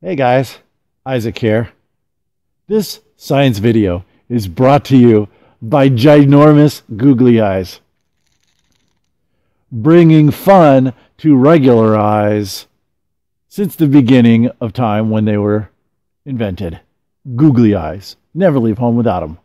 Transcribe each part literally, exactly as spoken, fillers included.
Hey guys, Isaac here. This science video is brought to you by ginormous googly eyes, bringing fun to regular eyes since the beginning of time when they were invented. Googly eyes. Never leave home without them.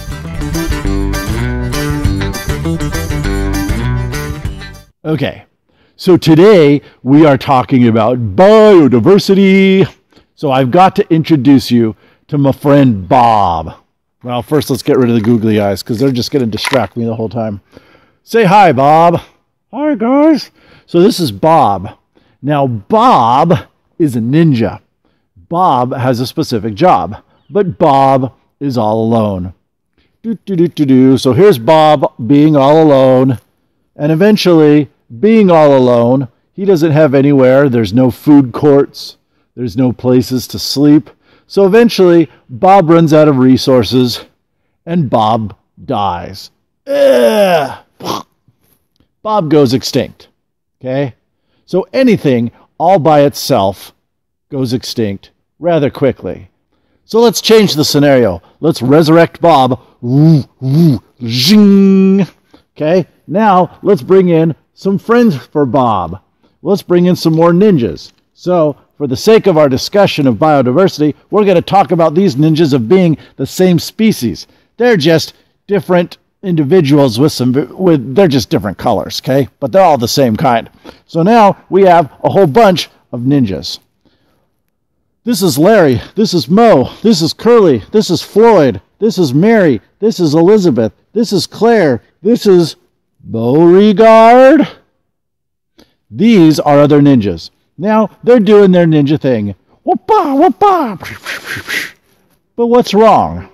Okay, so today we are talking about biodiversity. So I've got to introduce you to my friend Bob. Well, first let's get rid of the googly eyes because they're just going to distract me the whole time. Say hi, Bob. Hi, guys. So this is Bob. Now, Bob is a ninja. Bob has a specific job, but Bob is all alone. Do, do, do, do, do. So here's Bob being all alone, and eventually, being all alone, he doesn't have anywhere. There's no food courts. There's no places to sleep. So eventually, Bob runs out of resources, and Bob dies. Ugh. Bob goes extinct. Okay? So anything all by itself goes extinct rather quickly. So let's change the scenario. Let's resurrect Bob. Woo, woo, zing. Okay? Now, let's bring in some friends for Bob. Let's bring in some more ninjas. So, for the sake of our discussion of biodiversity, we're going to talk about these ninjas of being the same species. They're just different individuals with some, with they're just different colors, okay? But they're all the same kind. So now we have a whole bunch of ninjas. This is Larry. This is Mo. This is Curly. This is Floyd. This is Mary. This is Elizabeth. This is Claire. This is Beauregard. These are other ninjas. Now, they're doing their ninja thing. Whoop-ah, whoop-ah. But what's wrong?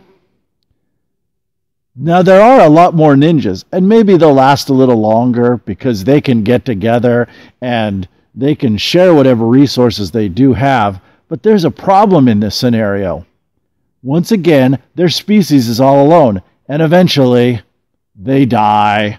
Now, there are a lot more ninjas, and maybe they'll last a little longer because they can get together and they can share whatever resources they do have. But there's a problem in this scenario. Once again, their species is all alone, and eventually, they die.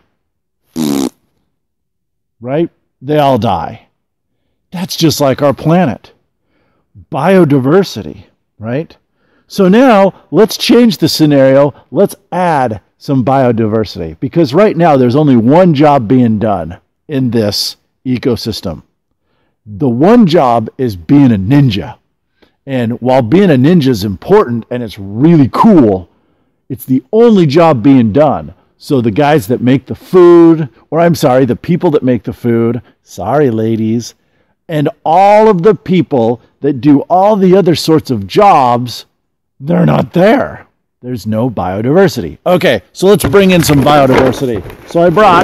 Right? They all die. That's just like our planet. Biodiversity, right? So now, let's change the scenario. Let's add some biodiversity. Because right now, there's only one job being done in this ecosystem. The one job is being a ninja. And while being a ninja is important and it's really cool, it's the only job being done. So the guys that make the food, or I'm sorry, the people that make the food, sorry ladies, and all of the people that do all the other sorts of jobs, they're not there. There's no biodiversity. Okay, so let's bring in some biodiversity. So I brought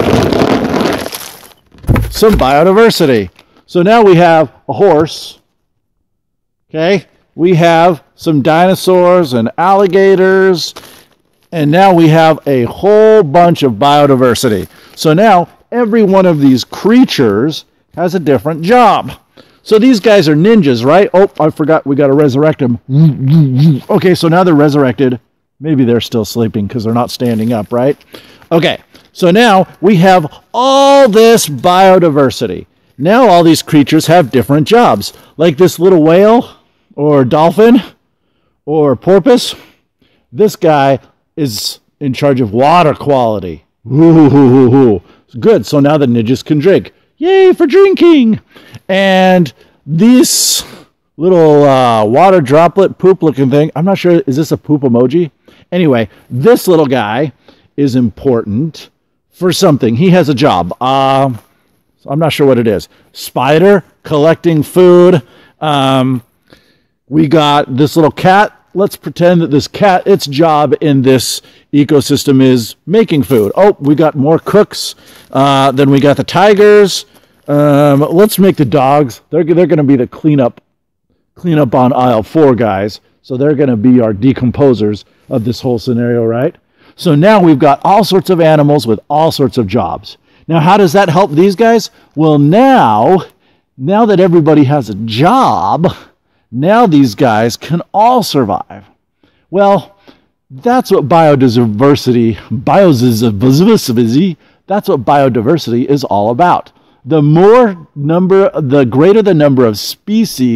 some biodiversity. So now we have a horse. Okay, we have some dinosaurs and alligators. And now we have a whole bunch of biodiversity. So now every one of these creatures has a different job. So these guys are ninjas, right? Oh, I forgot we got to resurrect them. Okay, so now they're resurrected. Maybe they're still sleeping because they're not standing up, right? Okay, so now we have all this biodiversity. Now all these creatures have different jobs. Like this little whale or dolphin or porpoise. This guy is in charge of water quality. Ooh, good. So now the ninjas can drink. Yay for drinking! And this little uh, water droplet poop looking thing, I'm not sure, is this a poop emoji? Anyway, this little guy is important for something. He has a job. Uh, I'm not sure what it is. Spider, collecting food. Um, we got this little cat. Let's pretend that this cat, its job in this ecosystem is making food. Oh, we got more cooks. Uh, then we got the tigers. Um, let's make the dogs. They're, they're going to be the cleanup, cleanup on aisle four guys. So they're going to be our decomposers of this whole scenario, right? So now we've got all sorts of animals with all sorts of jobs. Now, how does that help these guys? Well, now, now that everybody has a job, now these guys can all survive. Well, that's what biodiversity, biodiversity, that's what biodiversity is all about. The more number, the greater the number of species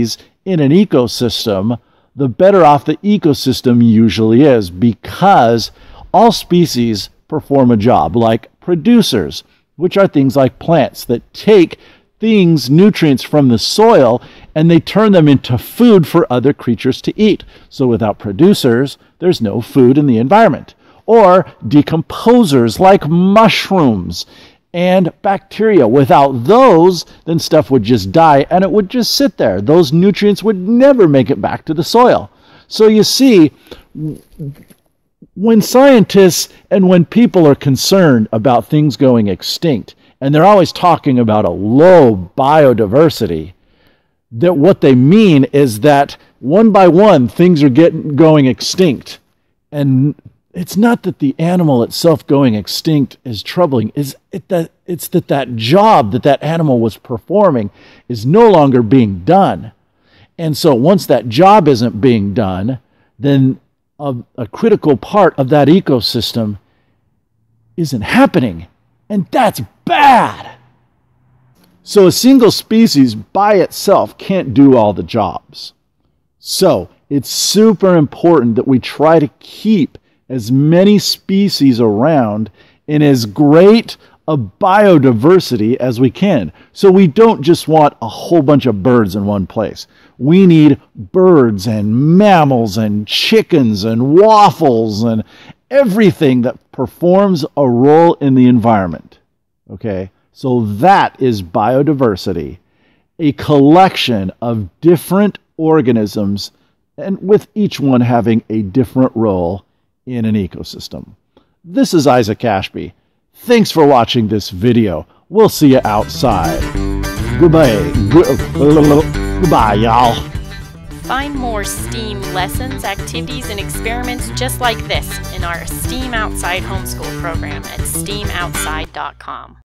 in an ecosystem, the better off the ecosystem usually is, because all species perform a job, like producers, which are things like plants that take things, nutrients from the soil, and they turn them into food for other creatures to eat. So without producers, there's no food in the environment. Or decomposers like mushrooms and bacteria. Without those, then stuff would just die and it would just sit there. Those nutrients would never make it back to the soil. So you see, when scientists and when people are concerned about things going extinct, and they're always talking about a low biodiversity, that what they mean is that one by one things are getting going extinct. And it's not that the animal itself going extinct is troubling. It's, it, that, it's that that job that that animal was performing is no longer being done. And so once that job isn't being done, then a, a critical part of that ecosystem isn't happening. And that's bad. So a single species by itself can't do all the jobs. So it's super important that we try to keep as many species around in as great a biodiversity as we can. So we don't just want a whole bunch of birds in one place. We need birds and mammals and chickens and waffles and everything that performs a role in the environment. Okay? So that is biodiversity, a collection of different organisms, and with each one having a different role in an ecosystem. This is Isaac Ashby. Thanks for watching this video. We'll see you outside. Goodbye. Goodbye, y'all. Find more STEAM lessons, activities, and experiments just like this in our STEAM Outside homeschool program at steam outside dot com.